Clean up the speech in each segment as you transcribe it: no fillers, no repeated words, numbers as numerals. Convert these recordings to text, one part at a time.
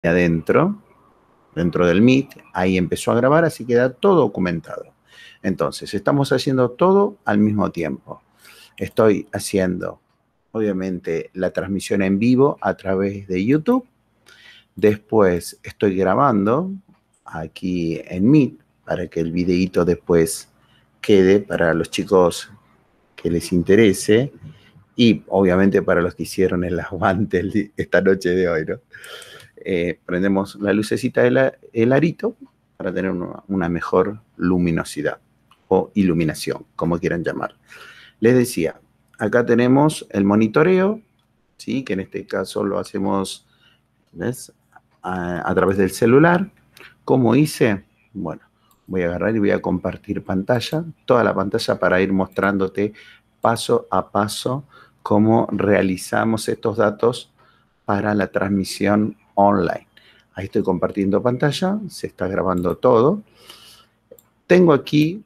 adentro, dentro del Meet, ahí empezó a grabar, así queda todo documentado. Entonces, estamos haciendo todo al mismo tiempo. Estoy haciendo, obviamente, la transmisión en vivo a través de YouTube. Después estoy grabando aquí en Meet para que el videíto después quede para los chicos que les interese y obviamente para los que hicieron el aguante esta noche de hoy, ¿no? Prendemos la lucecita del arito para tener una mejor luminosidad o iluminación, como quieran llamar. Les decía, acá tenemos el monitoreo, ¿sí? Que en este caso lo hacemos, ¿ves? A través del celular. ¿Cómo hice? Bueno, voy a agarrar y voy a compartir pantalla, toda la pantalla para ir mostrándote paso a paso cómo realizamos estos datos para la transmisión online. Ahí estoy compartiendo pantalla, se está grabando todo. Tengo aquí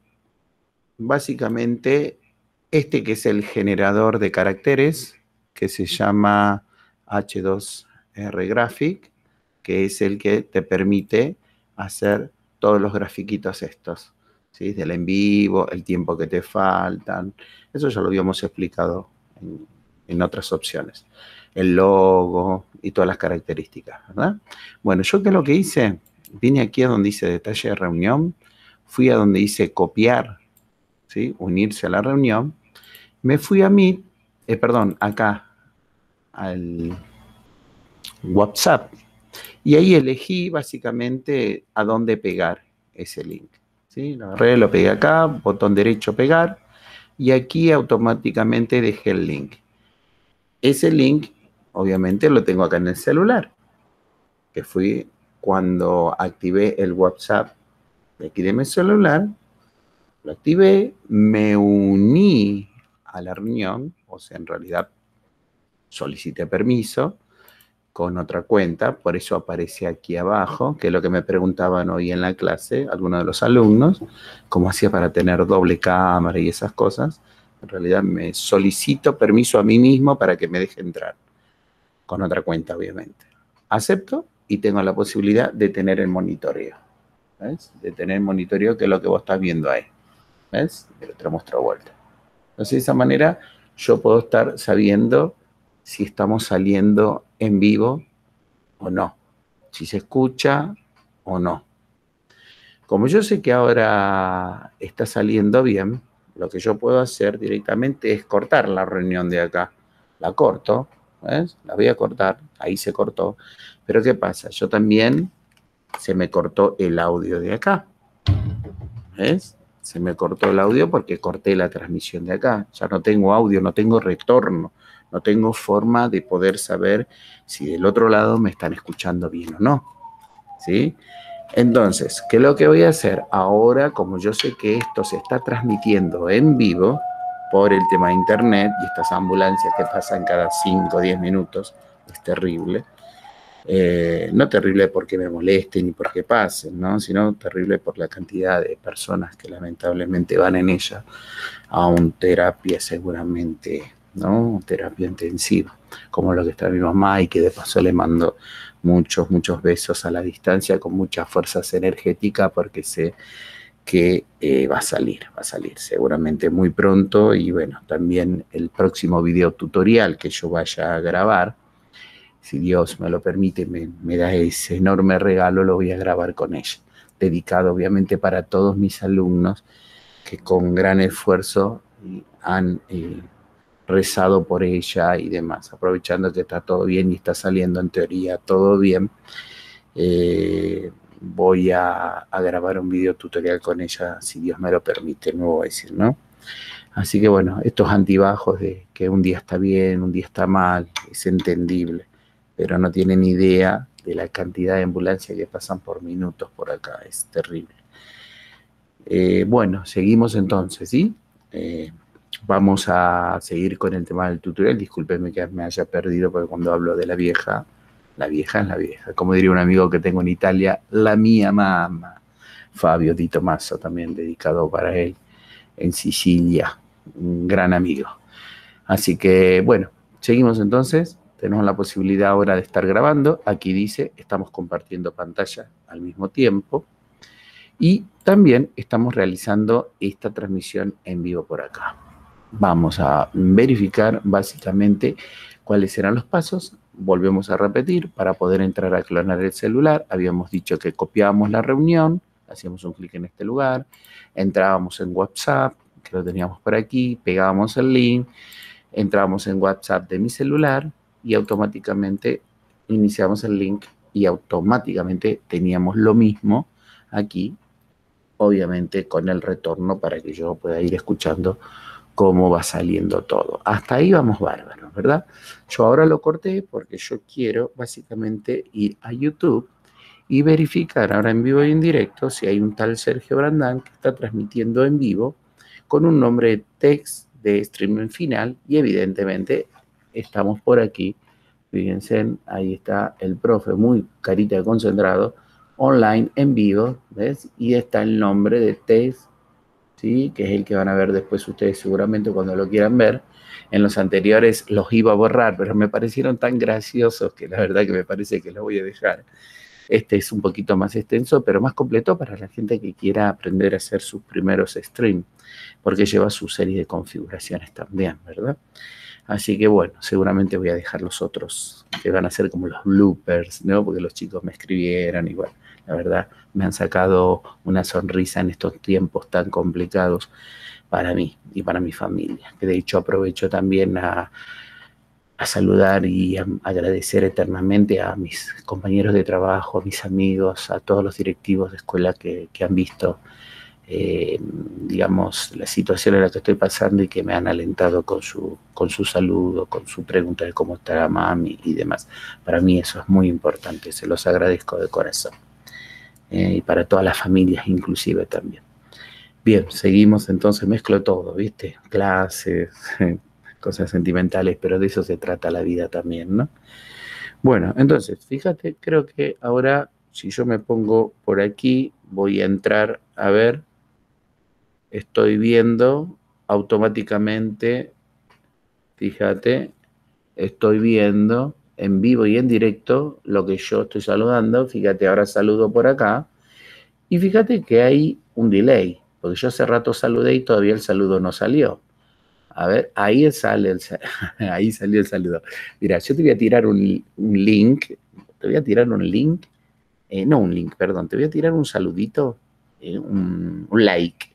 básicamente este que es el generador de caracteres que se llama H2R Graphic, que es el que te permite hacer todos los grafiquitos estos, ¿sí? Del en vivo, el tiempo que te faltan. Eso ya lo habíamos explicado en otras opciones. El logo y todas las características, ¿verdad? Bueno, yo qué es lo que hice, vine aquí a donde dice detalle de reunión, fui a donde dice copiar, ¿sí? Unirse a la reunión, me fui a Meet, acá al WhatsApp, y ahí elegí básicamente a dónde pegar ese link, ¿sí? Lo agarré, lo pegué acá, botón derecho pegar, y aquí automáticamente dejé el link. Ese link, obviamente, lo tengo acá en el celular, que fui cuando activé el WhatsApp de aquí de mi celular, lo activé, me uní a la reunión, o sea, en realidad solicité permiso con otra cuenta, por eso aparece aquí abajo, que es lo que me preguntaban hoy en la clase, algunos de los alumnos, cómo hacía para tener doble cámara y esas cosas. En realidad me solicito permiso a mí mismo para que me deje entrar, con otra cuenta, obviamente. Acepto y tengo la posibilidad de tener el monitoreo, ¿ves? De tener el monitoreo, que es lo que vos estás viendo ahí, ¿ves? Te lo muestro a vuelta. Entonces, de esa manera yo puedo estar sabiendo si estamos saliendo en vivo o no, si se escucha o no. Como yo sé que ahora está saliendo bien, lo que yo puedo hacer directamente es cortar la reunión de acá. La corto, ¿ves? La voy a cortar, ahí se cortó. Pero ¿qué pasa? Yo también se me cortó el audio de acá, ¿ves? Se me cortó el audio porque corté la transmisión de acá. Ya no tengo audio, no tengo retorno, no tengo forma de poder saber si del otro lado me están escuchando bien o no, ¿sí? Entonces, ¿qué es lo que voy a hacer? Ahora, como yo sé que esto se está transmitiendo en vivo por el tema de internet y estas ambulancias que pasan cada 5 o 10 minutos, es terrible. No terrible porque me molesten ni porque pasen, ¿no? Sino terrible por la cantidad de personas que lamentablemente van en ella a un terapia seguramente, ¿no? Terapia intensiva, como lo que está mi mamá y que de paso le mando muchos, muchos besos a la distancia con muchas fuerzas energéticas porque sé que va a salir seguramente muy pronto y bueno, también el próximo video tutorial que yo vaya a grabar, si Dios me lo permite, me da ese enorme regalo, lo voy a grabar con ella, dedicado obviamente para todos mis alumnos que con gran esfuerzo han rezado por ella y demás, aprovechando que está todo bien y está saliendo en teoría todo bien, voy a grabar un video tutorial con ella, si Dios me lo permite, no voy a decir, ¿no? Así que bueno, estos antibajos de que un día está bien, un día está mal, es entendible, pero no tienen idea de la cantidad de ambulancias que pasan por minutos por acá, es terrible. Bueno, seguimos entonces, ¿sí? Vamos a seguir con el tema del tutorial. Discúlpenme que me haya perdido porque cuando hablo de la vieja es la vieja. Como diría un amigo que tengo en Italia, la mía mamá. Fabio Di Tommaso, también dedicado para él en Sicilia. Un gran amigo. Así que, bueno, seguimos entonces. tenemos la posibilidad ahora de estar grabando. Aquí dice, estamos compartiendo pantalla al mismo tiempo. Y también estamos realizando esta transmisión en vivo por acá. Vamos a verificar básicamente cuáles serán los pasos. Volvemos a repetir para poder entrar a clonar el celular. Habíamos dicho que copiábamos la reunión, hacíamos un clic en este lugar, entrábamos en WhatsApp, que lo teníamos por aquí, pegábamos el link, entrábamos en WhatsApp de mi celular y automáticamente iniciamos el link y automáticamente teníamos lo mismo aquí, obviamente con el retorno para que yo pueda ir escuchando cómo va saliendo todo. Hasta ahí vamos bárbaros, ¿verdad? Yo ahora lo corté porque yo quiero básicamente ir a YouTube y verificar ahora en vivo y en directo si hay un tal Sergio Brandán que está transmitiendo en vivo con un nombre de text de streaming final y evidentemente estamos por aquí. Fíjense, ahí está el profe muy carita de concentrado, online en vivo, ¿ves? Y está el nombre de text, ¿sí? Que es el que van a ver después ustedes seguramente cuando lo quieran ver. En los anteriores los iba a borrar, pero me parecieron tan graciosos que la verdad que me parece que los voy a dejar. Este es un poquito más extenso, pero más completo para la gente que quiera aprender a hacer sus primeros streams, porque lleva su serie de configuraciones también, ¿verdad? Así que bueno, seguramente voy a dejar los otros, que van a ser como los bloopers, ¿no? Porque los chicos me escribieron y bueno, la verdad me han sacado una sonrisa en estos tiempos tan complicados para mí y para mi familia. Que de hecho aprovecho también a saludar y a agradecer eternamente a mis compañeros de trabajo, a mis amigos, a todos los directivos de escuela que han visto, digamos, la situación en la que estoy pasando y que me han alentado con su saludo, con su pregunta de cómo está mami y demás. Para mí eso es muy importante, se los agradezco de corazón. Y para todas las familias inclusive también. Bien, seguimos entonces, mezclo todo, ¿viste? Clases, cosas sentimentales, pero de eso se trata la vida también, ¿no? Bueno, entonces, fíjate, creo que ahora, si yo me pongo por aquí, voy a entrar a ver, estoy viendo automáticamente, fíjate, estoy viendo en vivo y en directo lo que yo estoy saludando, fíjate, ahora saludo por acá, y fíjate que hay un delay, porque yo hace rato saludé y todavía el saludo no salió. A ver, ahí sale ahí salió el saludo. Mira, yo te voy a tirar un link, no un link, perdón, te voy a tirar un saludito, un like,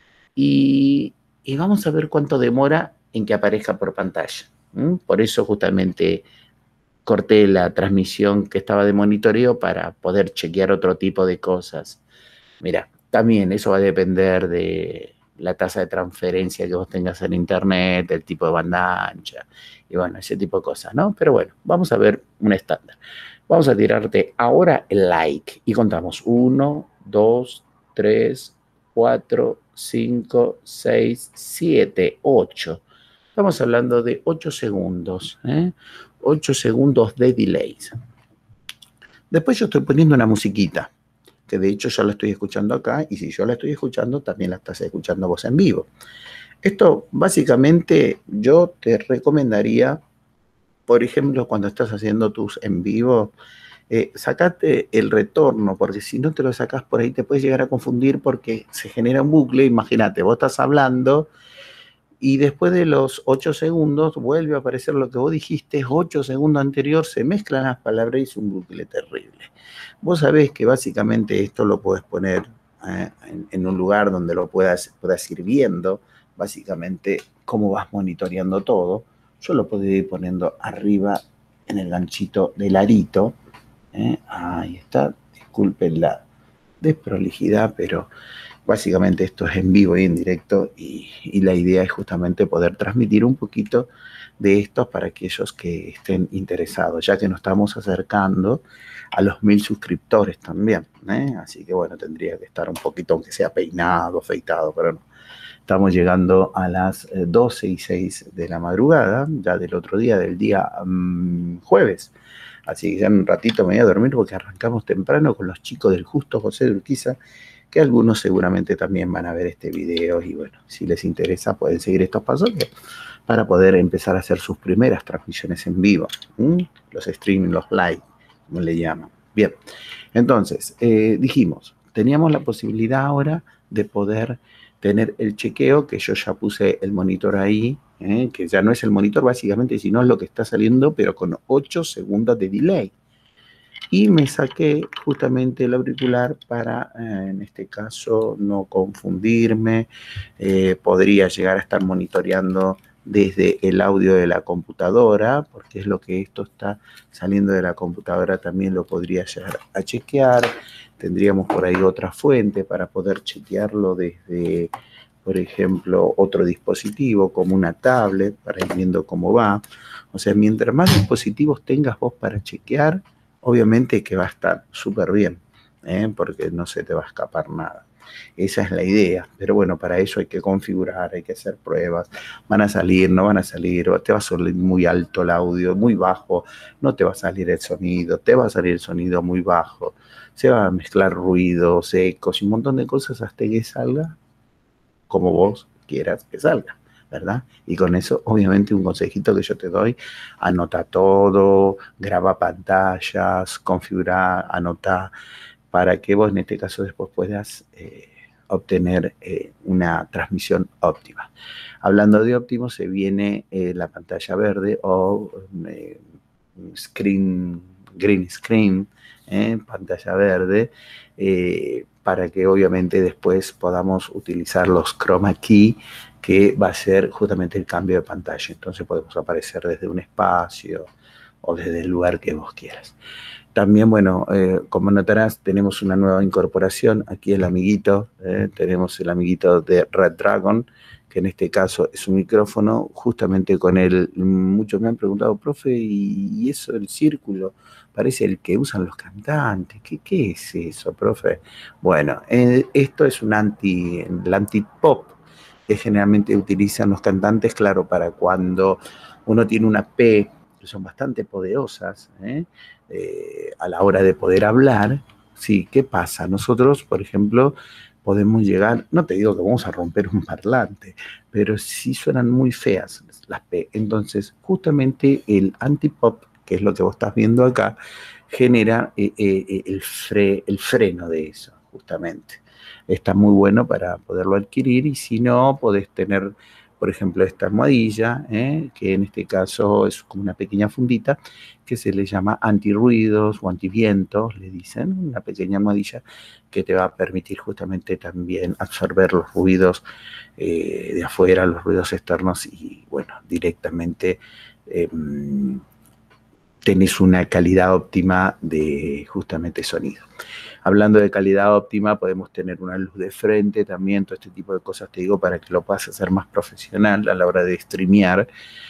y vamos a ver cuánto demora en que aparezca por pantalla. Por eso justamente corté la transmisión que estaba de monitoreo para poder chequear otro tipo de cosas. Mira, también eso va a depender de la tasa de transferencia que vos tengas en internet, el tipo de banda ancha, y bueno, ese tipo de cosas, ¿no? Pero bueno, vamos a ver un estándar. Vamos a tirarte ahora el like y contamos 1, 2, 3, 4, 5, 6, 7, 8. Estamos hablando de 8 segundos, 8 segundos de delay. Después yo estoy poniendo una musiquita, que de hecho ya la estoy escuchando acá, y si yo la estoy escuchando, también la estás escuchando vos en vivo. Esto básicamente yo te recomendaría, por ejemplo, cuando estás haciendo tus en vivo, sacate el retorno, porque si no te lo sacas por ahí te puedes llegar a confundir porque se genera un bucle. Imagínate, vos estás hablando y después de los 8 segundos vuelve a aparecer lo que vos dijiste, 8 segundos anterior, se mezclan las palabras y es un bucle terrible. Vos sabés que básicamente esto lo podés poner en un lugar donde lo puedas ir viendo, básicamente cómo vas monitoreando todo. Yo lo puedo ir poniendo arriba en el ganchito del arito. Ahí está, disculpen la desprolijidad, pero básicamente esto es en vivo y en directo y la idea es justamente poder transmitir un poquito de esto para aquellos que estén interesados, ya que nos estamos acercando a los 1000 suscriptores también, así que bueno, tendría que estar un poquito, aunque sea peinado, afeitado, pero no. Estamos llegando a las 12:06 de la madrugada, ya del otro día, del día jueves. Así que ya en un ratito me voy a dormir porque arrancamos temprano con los chicos del Justo José de Urquiza, que algunos seguramente también van a ver este video y bueno, si les interesa pueden seguir estos pasos, que para poder empezar a hacer sus primeras transmisiones en vivo, los streaming, los live, como le llaman. Bien, entonces, dijimos, teníamos la posibilidad ahora de poder tener el chequeo, que yo ya puse el monitor ahí, que ya no es el monitor básicamente, sino es lo que está saliendo, pero con 8 segundos de delay. Y me saqué justamente el auricular para, en este caso, no confundirme. Podría llegar a estar monitoreando desde el audio de la computadora, porque es lo que esto está saliendo de la computadora, también lo podría llegar a chequear. Tendríamos por ahí otra fuente para poder chequearlo desde, por ejemplo, otro dispositivo como una tablet, para ir viendo cómo va. O sea, mientras más dispositivos tengas vos para chequear, obviamente que va a estar súper bien, porque no se te va a escapar nada. Esa es la idea, pero bueno, para eso hay que configurar, hay que hacer pruebas, van a salir, no van a salir, te va a salir muy alto el audio, muy bajo, no te va a salir el sonido, te va a salir el sonido muy bajo, se va a mezclar ruidos, ecos y un montón de cosas hasta que salga como vos quieras que salga, ¿verdad? Y con eso, obviamente, un consejito que yo te doy, anota todo, graba pantallas, configura, anota, para que vos en este caso después puedas obtener una transmisión óptima. Hablando de óptimo, se viene la pantalla verde o green screen, pantalla verde, para que obviamente después podamos utilizar los chroma key, que va a ser justamente el cambio de pantalla. Entonces podemos aparecer desde un espacio o desde el lugar que vos quieras. También, bueno, como notarás, tenemos una nueva incorporación. Aquí el amiguito, tenemos el amiguito de Red Dragon, que en este caso es un micrófono, justamente con él. Muchos me han preguntado, profe, ¿y eso del círculo? Parece el que usan los cantantes. ¿Qué es eso, profe? Bueno, esto es el anti-pop, que generalmente utilizan los cantantes, claro, para cuando uno tiene una P, que son bastante poderosas, a la hora de poder hablar. Sí, ¿qué pasa? Nosotros, por ejemplo, podemos llegar, no te digo que vamos a romper un parlante, pero sí suenan muy feas las P. Entonces, justamente el antipop, que es lo que vos estás viendo acá, genera el freno de eso, justamente. Está muy bueno para poderlo adquirir, y si no, podés tener, por ejemplo, esta almohadilla, que en este caso es como una pequeña fundita, que se le llama antirruidos o antivientos, le dicen, una pequeña almohadilla que te va a permitir justamente también absorber los ruidos de afuera, los ruidos externos, y bueno, directamente tenés una calidad óptima de justamente sonido. Hablando de calidad óptima, podemos tener una luz de frente también, todo este tipo de cosas te digo para que lo puedas hacer más profesional a la hora de streamear.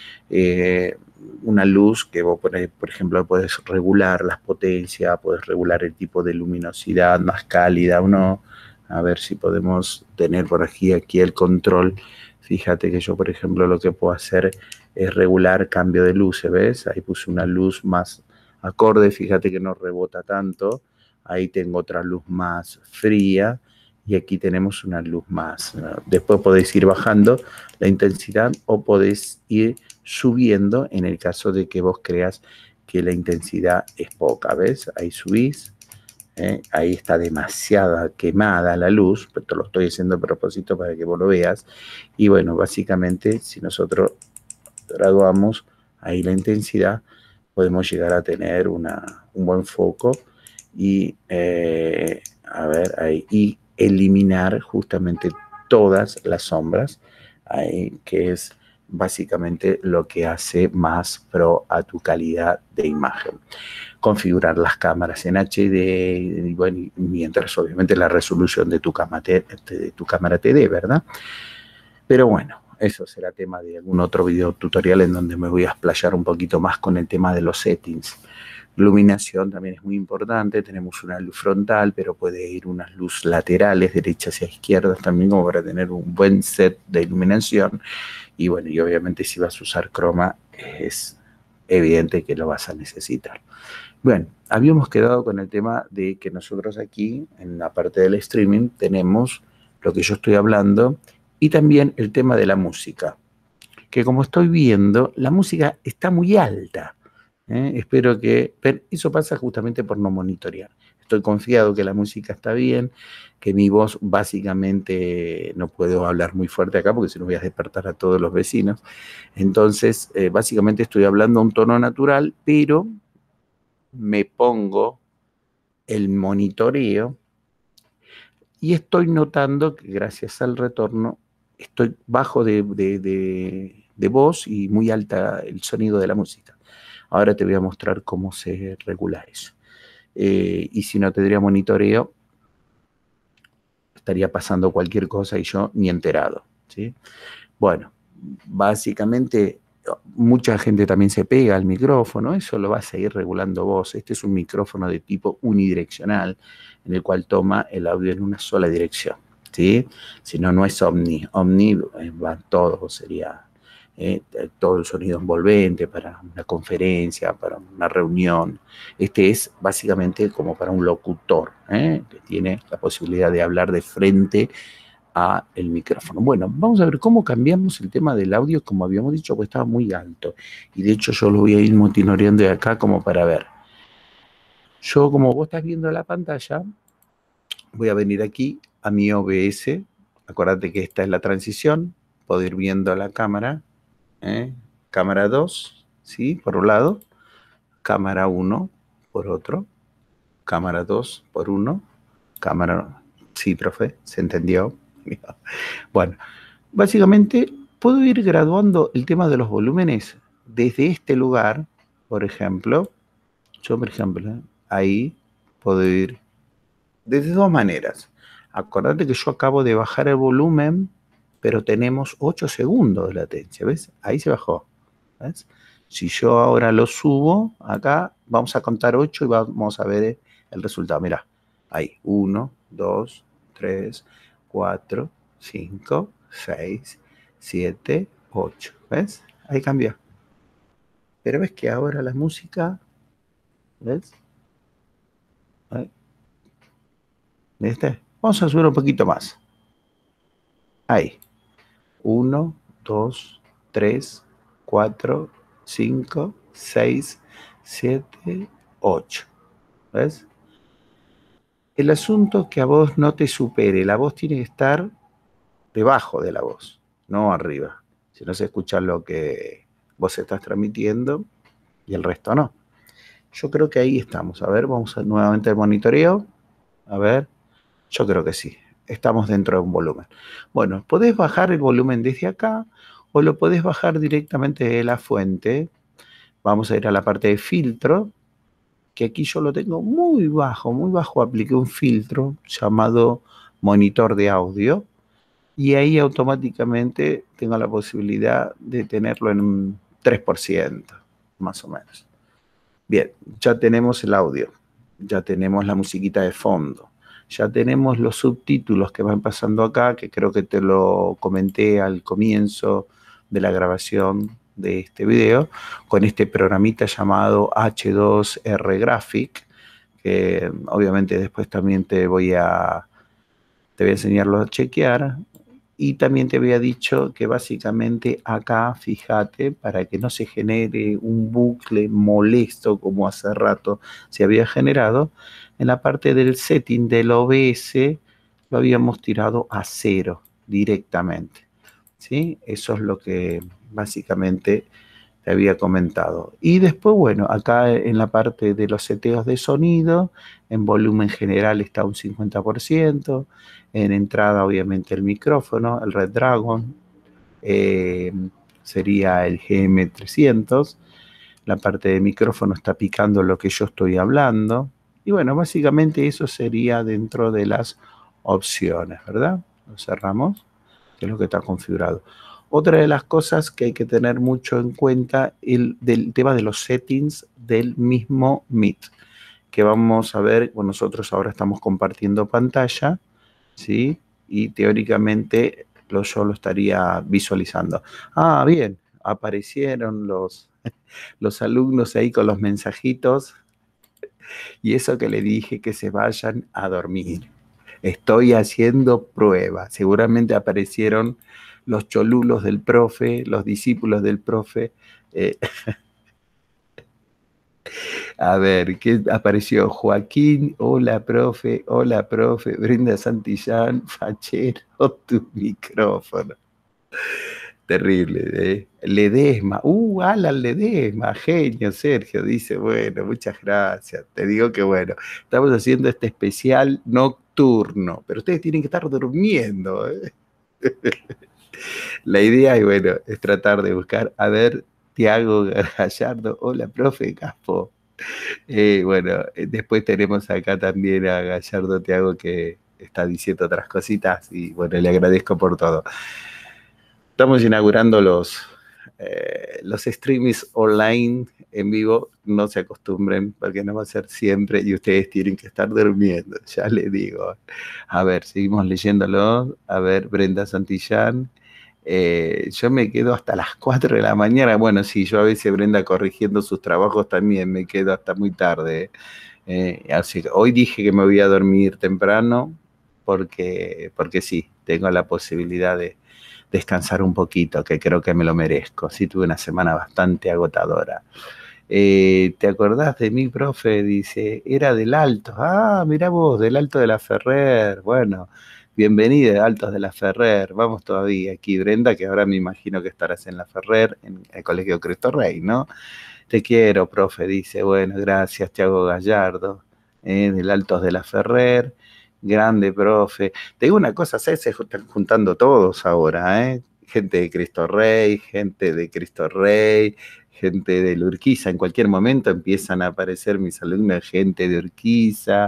Una luz que vos, por ejemplo, puedes regular las potencias, puedes regular el tipo de luminosidad más cálida o no. A ver si podemos tener por aquí el control. Fíjate que yo, por ejemplo, lo que puedo hacer es regular cambio de luces, ¿ves? Ahí puse una luz más acorde, fíjate que no rebota tanto. Ahí tengo otra luz más fría y aquí tenemos una luz más. Después podéis ir bajando la intensidad o podéis ir subiendo en el caso de que vos creas que la intensidad es poca, ¿ves? Ahí subís. Ahí está demasiada quemada la luz, pero te lo estoy haciendo a propósito para que vos lo veas. Y bueno, básicamente, si nosotros graduamos ahí la intensidad, podemos llegar a tener un buen foco y, a ver, ahí, y eliminar justamente todas las sombras, ahí, que es básicamente lo que hace más pro a tu calidad de imagen. Configurar las cámaras en HD, y bueno, mientras obviamente la resolución de tu cámara te dé, ¿verdad? Pero bueno, eso será tema de algún otro video tutorial en donde me voy a explayar un poquito más con el tema de los settings. Iluminación también es muy importante, tenemos una luz frontal, pero puede ir unas luz laterales, derechas y izquierdas también, como para tener un buen set de iluminación. Y bueno, y obviamente si vas a usar croma, es evidente que lo vas a necesitar. Bueno, habíamos quedado con el tema de que nosotros aquí, en la parte del streaming, tenemos lo que yo estoy hablando, y también el tema de la música, que como estoy viendo, la música está muy alta. Espero que... Pero eso pasa justamente por no monitorear. Estoy confiado que la música está bien, que mi voz básicamente no puedo hablar muy fuerte acá porque si no voy a despertar a todos los vecinos. Entonces, básicamente estoy hablando a un tono natural, pero me pongo el monitoreo y estoy notando que gracias al retorno estoy bajo de voz y muy alta el sonido de la música. Ahora te voy a mostrar cómo se regula eso. Y si no tendría monitoreo, estaría pasando cualquier cosa y yo ni enterado, ¿sí? Bueno, básicamente mucha gente también se pega al micrófono, eso lo vas a ir regulando vos. Este es un micrófono de tipo unidireccional, en el cual toma el audio en una sola dirección, ¿sí? Si no, no es omni. Omni va todo, sería todo el sonido envolvente para una conferencia, para una reunión. Este es básicamente como para un locutor, que tiene la posibilidad de hablar de frente a el micrófono. Bueno, vamos a ver cómo cambiamos el tema del audio, como habíamos dicho, pues estaba muy alto. Y de hecho yo lo voy a ir monitoreando de acá como para ver. Yo, como vos estás viendo la pantalla, voy a venir aquí a mi OBS. Acuérdate que esta es la transición. Puedo ir viendo la cámara. Cámara 2, ¿sí? Por un lado. Cámara 1 por otro. Cámara 2 por uno. Cámara... Sí, profe, ¿se entendió? Bueno, básicamente puedo ir graduando el tema de los volúmenes desde este lugar, por ejemplo. Yo, por ejemplo, ahí puedo ir de dos maneras. Acordate que yo acabo de bajar el volumen, pero tenemos 8 segundos de latencia, ¿ves? Ahí se bajó, ¿ves? Si yo ahora lo subo, acá vamos a contar 8 y vamos a ver el resultado. Mirá, ahí, 1, 2, 3, 4, 5, 6, 7, 8, ¿ves? Ahí cambió. Pero ves que ahora la música, ¿ves? Ahí, ¿viste? Vamos a subir un poquito más. Ahí. 1, 2, 3, 4, 5, 6, 7, 8. ¿Ves? El asunto es que a vos no te supere. La voz tiene que estar debajo de la voz, no arriba. Si no se escucha lo que vos estás transmitiendo y el resto no. Yo creo que ahí estamos. A ver, vamos a nuevamente al monitoreo. A ver, yo creo que sí. Estamos dentro de un volumen. Bueno, podés bajar el volumen desde acá o lo podés bajar directamente de la fuente. Vamos a ir a la parte de filtro, que aquí yo lo tengo muy bajo, muy bajo. Apliqué un filtro llamado monitor de audio y ahí automáticamente tengo la posibilidad de tenerlo en un 3%, más o menos. Bien, ya tenemos el audio, ya tenemos la musiquita de fondo, ya tenemos los subtítulos que van pasando acá, que creo que te lo comenté al comienzo de la grabación de este video, con este programita llamado H2R Graphic, que obviamente después también te voy a enseñarlo a chequear. Y también te había dicho que básicamente acá, fíjate, para que no se genere un bucle molesto como hace rato se había generado, en la parte del setting del OBS lo habíamos tirado a 0 directamente, ¿sí? Eso es lo que básicamente te había comentado. Y después, bueno, acá en la parte de los seteos de sonido, en volumen general está un 50%, en entrada obviamente el micrófono, el Red Dragon, eh, sería el GM300, la parte de micrófono está picando lo que yo estoy hablando, y bueno, básicamente eso sería dentro de las opciones, ¿verdad? Lo cerramos, que es lo que está configurado. Otra de las cosas que hay que tener mucho en cuenta es el tema de los settings del mismo Meet, que vamos a ver, bueno, nosotros ahora estamos compartiendo pantalla, ¿sí? Y teóricamente yo lo estaría visualizando. Ah, bien, aparecieron los alumnos ahí con los mensajitos y eso que le dije que se vayan a dormir. Estoy haciendo pruebas. Seguramente aparecieron los cholulos del profe, los discípulos del profe. Eh, a ver, ¿qué apareció? Joaquín, hola, profe, Brenda Santillán, fachero, tu micrófono. Terrible, ¿eh? Ledesma, Alan Ledesma, genio, Sergio, dice, bueno, muchas gracias. Te digo que bueno, estamos haciendo este especial nocturno, pero ustedes tienen que estar durmiendo, ¿eh? La idea, y bueno, es tratar de buscar, a ver, Tiago Gallardo, hola, profe Caspo. Bueno, después tenemos acá también a Gallardo Tiago que está diciendo otras cositas y bueno, le agradezco por todo. Estamos inaugurando los streamings online en vivo. No se acostumbren porque no va a ser siempre y ustedes tienen que estar durmiendo, ya les digo. A ver, seguimos leyéndolo. A ver, Brenda Santillán. Yo me quedo hasta las 4 de la mañana. Bueno, sí, yo a veces Brenda corrigiendo sus trabajos también me quedo hasta muy tarde. Así que hoy dije que me voy a dormir temprano porque sí, tengo la posibilidad de descansar un poquito, que creo que me lo merezco. Sí, tuve una semana bastante agotadora. ¿Te acordás de mí, profe? Dice, era del Alto. Ah, mirá vos, del Alto de la Ferrer. Bueno, bienvenida, Altos de la Ferrer. Vamos todavía aquí, Brenda, que ahora me imagino que estarás en la Ferrer, en el Colegio Cristo Rey, ¿no? Te quiero, profe, dice. Bueno, gracias, Tiago Gallardo, del Altos de la Ferrer. Grande, profe. Te digo una cosa, ¿sabes? Se están juntando todos ahora, ¿eh? Gente de Cristo Rey, gente de Cristo Rey, gente de Urquiza. En cualquier momento empiezan a aparecer mis alumnos, gente de Urquiza.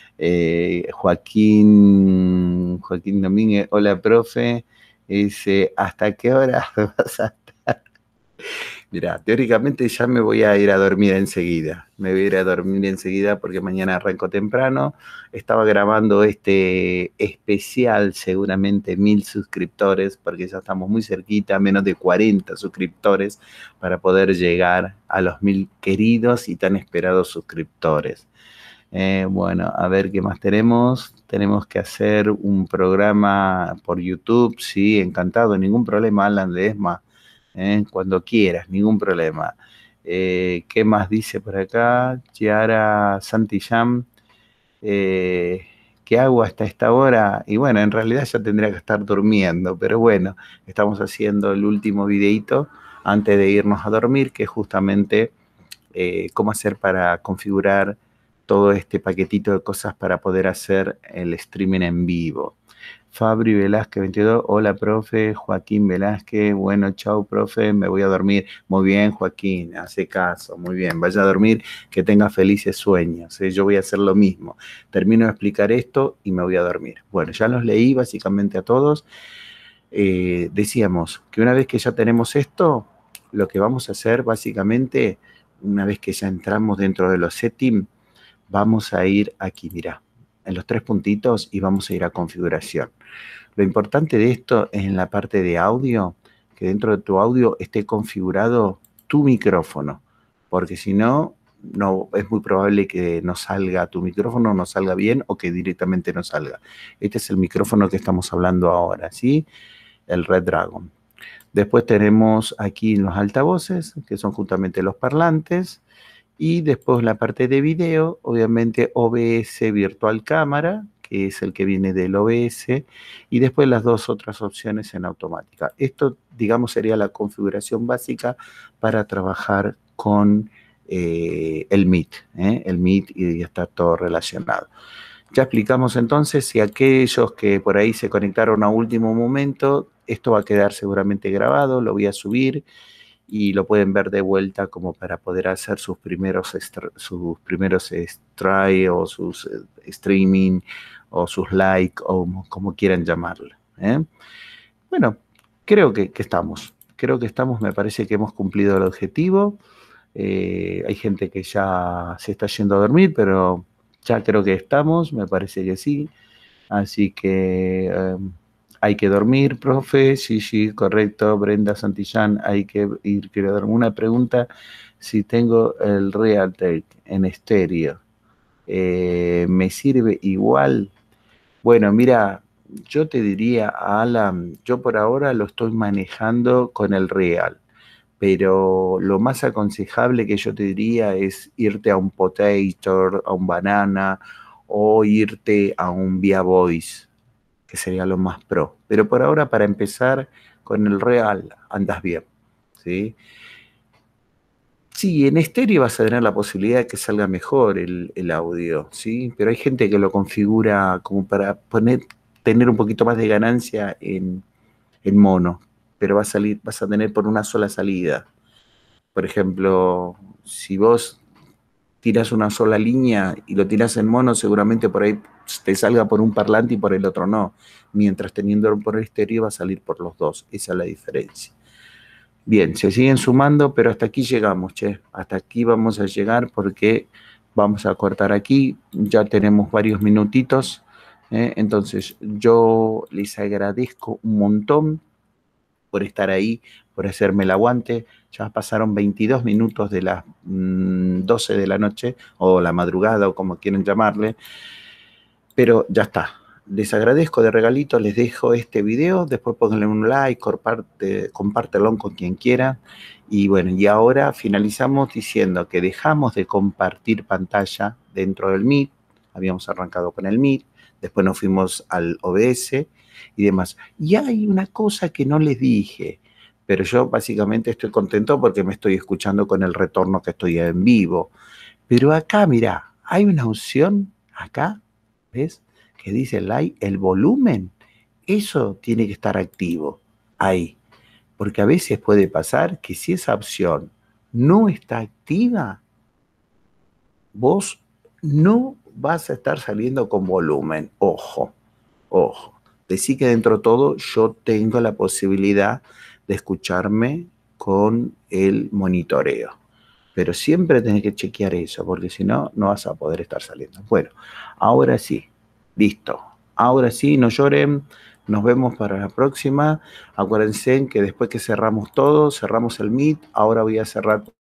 Joaquín Domínguez, hola, profe. Dice, ¿hasta qué hora vas a Mira, teóricamente ya me voy a ir a dormir enseguida. Me voy a ir a dormir enseguida porque mañana arranco temprano. Estaba grabando este especial, seguramente 1000 suscriptores, porque ya estamos muy cerquita, menos de 40 suscriptores, para poder llegar a los 1000 queridos y tan esperados suscriptores. Bueno, a ver qué más tenemos. Tenemos que hacer un programa por YouTube, sí, encantado, ningún problema, Alan de ESMA. Cuando quieras, ningún problema. ¿Qué más dice por acá? Chiara Santillán, ¿qué hago hasta esta hora? Y bueno, en realidad ya tendría que estar durmiendo, pero bueno, estamos haciendo el último videito antes de irnos a dormir, que es justamente cómo hacer para configurar todo este paquetito de cosas para poder hacer el streaming en vivo. Fabri Velázquez 22, hola profe, Joaquín Velázquez, bueno, chau profe, me voy a dormir. Muy bien, Joaquín, hace caso, muy bien, vaya a dormir, que tenga felices sueños. Yo voy a hacer lo mismo. Termino de explicar esto y me voy a dormir. Bueno, ya los leí básicamente a todos. Decíamos que una vez que ya tenemos esto, lo que vamos a hacer básicamente, una vez que ya entramos dentro de los settings, vamos a ir aquí, mira, en los 3 puntitos y vamos a ir a configuración. Lo importante de esto es en la parte de audio, que dentro de tu audio esté configurado tu micrófono, porque si no, no es muy probable que no salga tu micrófono, no salga bien o que directamente no salga. Este es el micrófono que estamos hablando ahora, ¿sí? El Red Dragon. Después tenemos aquí los altavoces, que son justamente los parlantes. Y después la parte de video, obviamente OBS Virtual Cámara, que es el que viene del OBS, y después las dos otras opciones en automática. Esto, digamos, sería la configuración básica para trabajar con el Meet, el Meet y está todo relacionado. Ya explicamos entonces, si aquellos que por ahí se conectaron a último momento, esto va a quedar seguramente grabado, lo voy a subir y lo pueden ver de vuelta como para poder hacer sus primeros try o sus streaming o sus like o como quieran llamarlo. Bueno, creo que estamos, me parece que hemos cumplido el objetivo. Hay gente que ya se está yendo a dormir, pero ya creo que estamos, me parece que sí. Así que hay que dormir, profe. Sí, sí, correcto. Brenda Santillán, hay que ir, quiero dar una pregunta. Si tengo el Realtek en estéreo, ¿me sirve igual? Bueno, mira, yo te diría, Alan, yo por ahora lo estoy manejando con el Real, pero lo más aconsejable que yo te diría es irte a un Potator, a un Banana o irte a un Via Voice, que sería lo más pro. Pero por ahora, para empezar con el Real, andas bien, ¿sí? Sí, en estéreo vas a tener la posibilidad de que salga mejor el audio, ¿sí? Pero hay gente que lo configura como para tener un poquito más de ganancia en mono, pero vas a tener por una sola salida. Por ejemplo, si vos tiras una sola línea y lo tiras en mono, seguramente por ahí te salga por un parlante y por el otro no. Mientras teniendo por el estéreo va a salir por los dos. Esa es la diferencia. Bien, se siguen sumando, pero hasta aquí llegamos, che. Hasta aquí vamos a llegar porque vamos a cortar aquí. Ya tenemos varios minutitos. Entonces, yo les agradezco un montón por estar ahí, por hacerme el aguante. Ya pasaron 22 minutos de las 12 de la noche, o la madrugada, o como quieren llamarle, pero ya está. Les agradezco de regalito, les dejo este video, después pónganle un like, compártelo con quien quiera. Y bueno, y ahora finalizamos diciendo que dejamos de compartir pantalla dentro del Meet, habíamos arrancado con el Meet, después nos fuimos al OBS y demás. Y hay una cosa que no les dije, pero yo básicamente estoy contento porque me estoy escuchando con el retorno que estoy en vivo. Pero acá, mirá, hay una opción, acá, ¿ves? Que dice el volumen. Eso tiene que estar activo ahí. Porque a veces puede pasar que si esa opción no está activa, vos no vas a estar saliendo con volumen. Ojo, ojo. Decí que dentro de todo yo tengo la posibilidad de escucharme con el monitoreo. Pero siempre tenés que chequear eso, porque si no, no vas a poder estar saliendo. Bueno, ahora sí, listo. Ahora sí, no lloren. Nos vemos para la próxima. Acuérdense que después que cerramos todo, cerramos el Meet. Ahora voy a cerrar